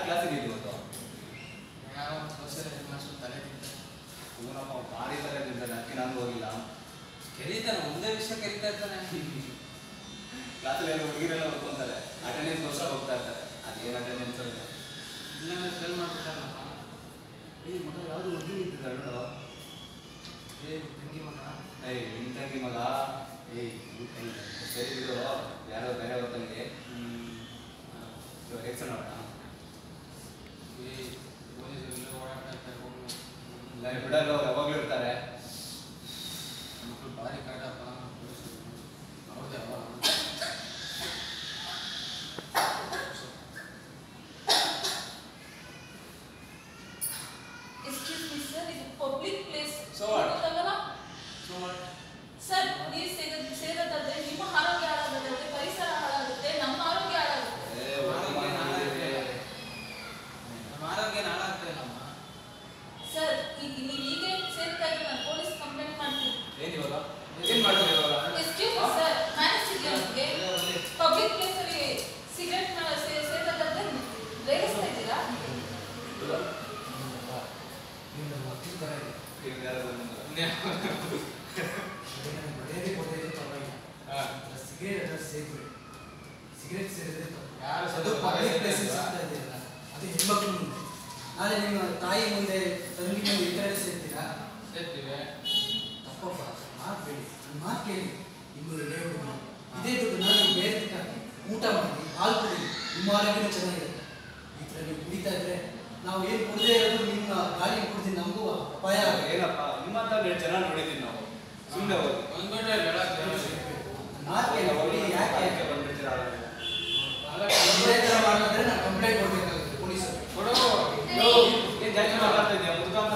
Class ಇದೆ ಇವತ್ತು ಯಾವ ಸೋಷಿಯಲ್ ಮಾಸ್ಟರ್ ತಲೆ ಇವನಪ್ಪ ಭಾರಿ ತಲೆ ತಿಂತಾನೆ ಅದಕ್ಕೆ ನಾನು ಹೋಗಿಲ್ಲ ಕರೀತಾನೆ ಒಂದೇ ವಿಷಯ ಕರೀತಾ ಇರ್ತಾನೆ ಕ್ಲಾಸಲ್ಲಿ ಎಲ್ಲ ಹುಡುಗಿರೆಲ್ಲ ಓದ್ಕೊಂತಾರೆ ಅಟೆಂಡೆನ್ಸ್ ಗೋಸ್ಕರ ಹೋಗ್ತಾ ಇರ್ತಾರೆ ಅದೇನು ಅಟೆಂಡೆನ್ಸ್ ಇಲ್ಲ ಫೇಲ್ ಮಾಡ್ಬಿಟ್ಟಾರಪ್ಪ ಏಯ್ ಮಗ ಯಾವುದು ಹುಡುಗಿ ಇದ್ದಿದ್ದಾಳು ತಂಗಿ ಮಗ ನಿನ್ನ ತಂಗಿ ಮಗ ಸರಿ ಬಿಡು ಯಾರೋ ಬೇರೆ ಹೊತ್ತಂಗೆ ಎಕ್ಸನ್ ನೋಡೋಣ ಪೊಲೀಸರು ಓಡಾಡ್ತಾ ಇರ್ತಾರೆ ಬಿಡಲ್ಲ ಯಾವಾಗಲೂ ಇರ್ತಾರೆ ಮಕ್ಕಳು ಭಾರಿ ಕಾಟಪ್ಪ ಹೌದಾ Excuse me, sir. It's a public place. So what? So what? Sir, please ಸೇರೋದಾದ್ರೆ ನಿಮ್ಮ ಆರೋಗ್ಯ ಹಾಳಾಗುತ್ತೆ, ಪರಿಸರ ಹಾಳಾಗುತ್ತೆ, ನಮ್ಮ ಆರೋಗ್ಯ ಹಾಳಾಗುತ್ತೆ. ನಮ್ಮ ಆರೋಗ್ಯ ಹಾಳಾಗ್ತಾ ಇಲ್ಲಮ್ಮ. ಸರ್, ನೀವು ಹೀಗೆ ಸೇರ್ತಾ ಇದ್ರೆ ನಾನು ಪೊಲೀಸ್ ಕಂಪ್ಲೇಂಟ್ ಮಾಡ್ತೀನಿ. ಏನು ಮಾಡೋದು ಇವಾಗ? Excuse me, sir. ಮ್ಯಾನೇಜ್ ಇದೆಯಾ ನಿಮಗೆ? ಪಬ್ಲಿಕ್ ಪ್ಲೇಸ್ ಅಲ್ಲಿ ಸಿಗರೆಟ್ ಸೇರೋದಾದ್ರೆ ರೇಗಿಸ್ತಾ ಇದ್ದೀರಾ? ನಿನ್ನ ಮಕ್ಕಳು ತರ ಇದೆ. ಸಿಗರೇಟ್ ಸೇರಿದ್ರೆ ಅದು ಹೆಣ್ಮಕ್ಳು ಮುಂದೆ ನಾಳೆ ನಿಮ್ಮ ತಾಯಿ ಮುಂದೆ ತಂಗಿ ಮುಂದೆ ಈ ಕಡೆ ಸೇರ್ತೀರಾ ಸೇರ್ತೀವಿ ತಪ್ಪಪ್ಪ ಮಾತಬೇಡಿ ನನ್ನ ಮಾತು ಕೇಳಿ ನಿಮ್ಮದು ಇದೇ ದುಡ್ಡು ನಾನು ಬೇರೆ ತಿಂತಾನೆ ಊಟ ಮಾಡಿ ಹಾಲು ಕುಡಿ ನಿಮ್ಮ ಆರೋಗ್ಯನೂ ಚೆನ್ನಾಗಿರುತ್ತೆ ಈ ಥರ ನೀವು ಕುಡಿತಾ ಇದ್ರೆ ನಾವು ಏನು ಕುಡದೇ ಇರೋದು ನಿಮ್ಮ ಗಾಳಿ ಕುಡಿದು ನಮಗೂ ಅಪಾಯ ಏನಪ್ಪ ನಿಮ್ಮ ಹತ್ರ ಚೆನ್ನಾಗಿ ನೋಡಿದ್ದೀವಿ ನಾವು ಸುಮ್ಮನೆ ಹೋಗಿ ಯಾಕೆ ಬಂದ್ಬಿಡ್ತೀರಾ ಇದೇ ಥರ ಮಾಡಿದ್ರೆ ನಾನು ಕಂಪ್ಲೇಂಟ್ ಕೊಡಬೇಕಾಗುತ್ತೆ ಪೊಲೀಸರು ಏನು ಜಾಸ್ತಿ ಮಾತಾಡ್ತಾ ಇದೆಯಾ ಮುದ್ಕಾಂತ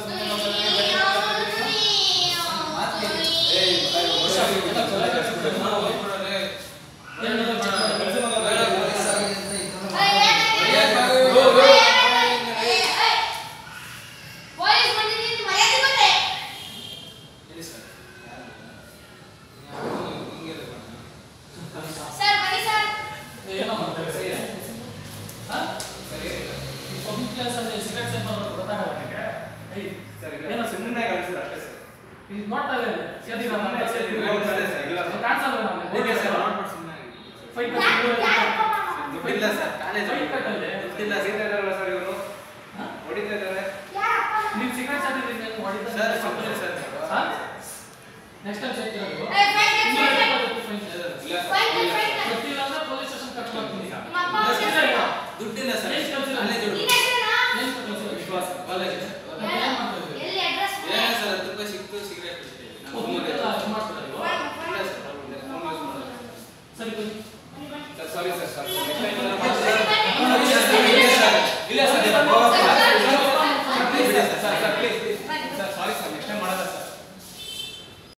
ದುಡ್ಡಿಲ್ಲ ಸರ್ ವಿಶ್ವಾಸ ಸರ್ ತುಂಬ ಸಿಕ್ತು ಸಿಗರೇಟ್